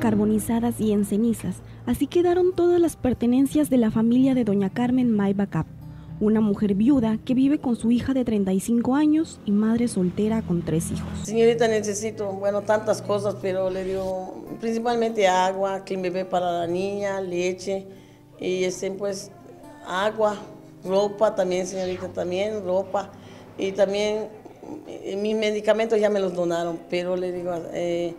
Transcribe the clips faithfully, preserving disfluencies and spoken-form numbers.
carbonizadas y en cenizas. Así quedaron todas las pertenencias de la familia de doña Carmen Mayba Cap, una mujer viuda que vive con su hija de treinta y cinco años y madre soltera con tres hijos. Señorita, necesito, bueno, tantas cosas, pero le digo, principalmente agua, clean bebé para la niña, leche, y este, pues, agua, ropa también, señorita, también, ropa, y también eh, mis medicamentos ya me los donaron, pero le digo, eh,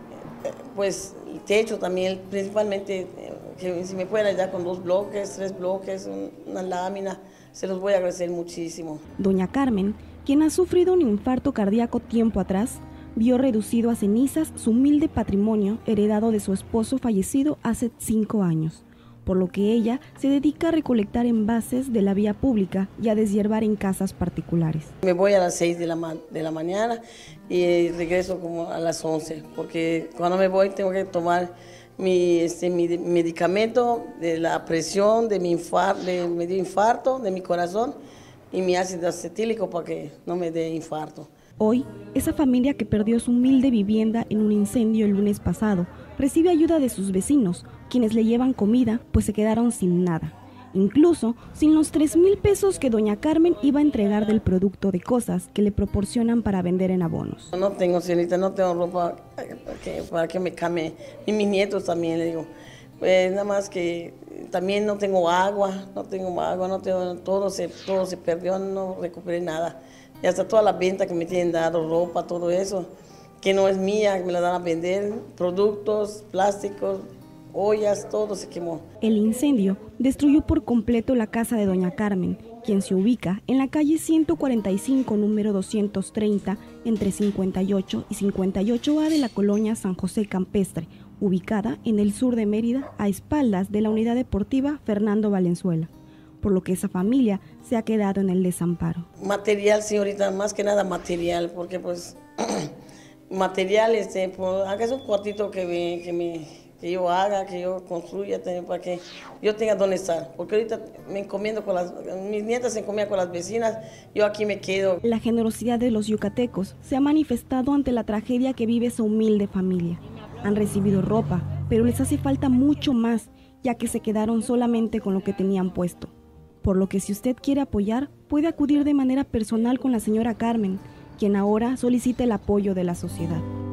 pues, el techo también, principalmente, eh, que si me pueden ayudar con dos bloques, tres bloques, una lámina, se los voy a agradecer muchísimo. Doña Carmen, quien ha sufrido un infarto cardíaco tiempo atrás, vio reducido a cenizas su humilde patrimonio heredado de su esposo fallecido hace cinco años, por lo que ella se dedica a recolectar envases de la vía pública y a deshiervar en casas particulares. Me voy a las seis de la, ma de la mañana y regreso como a las once, porque cuando me voy tengo que tomar mi, este, mi medicamento de la presión, de mi infarto, de, me dio infarto de mi corazón y mi ácido acetílico para que no me dé infarto. Hoy, esa familia que perdió su humilde vivienda en un incendio el lunes pasado recibe ayuda de sus vecinos, quienes le llevan comida, pues se quedaron sin nada, incluso sin los tres mil pesos que doña Carmen iba a entregar del producto de cosas que le proporcionan para vender en abonos. No tengo, señorita, no tengo ropa que, para que me cambie, y mis nietos también, le digo, pues nada más que también no tengo agua, no tengo agua, no tengo, todo se, todo se perdió, no recuperé nada. Y hasta toda la venta que me tienen dado, ropa, todo eso, que no es mía, que me la dan a vender, productos, plásticos, ollas, todo se quemó. El incendio destruyó por completo la casa de doña Carmen, quien se ubica en la calle ciento cuarenta y cinco, número doscientos treinta, entre cincuenta y ocho y cincuenta y ocho A de la colonia San José Campestre, ubicada en el sur de Mérida, a espaldas de la unidad deportiva Fernando Valenzuela, por lo que esa familia se ha quedado en el desamparo. Material, señorita, más que nada material, porque pues, material, este, pues, hagas un cuartito que me, que me, que yo haga, que yo construya, para que yo tenga donde estar, porque ahorita me encomiendo con las, mis nietas se encomiendan con las vecinas, yo aquí me quedo. La generosidad de los yucatecos se ha manifestado ante la tragedia que vive esa humilde familia. Han recibido ropa, pero les hace falta mucho más, ya que se quedaron solamente con lo que tenían puesto. Por lo que si usted quiere apoyar, puede acudir de manera personal con la señora Carmen, quien ahora solicita el apoyo de la sociedad.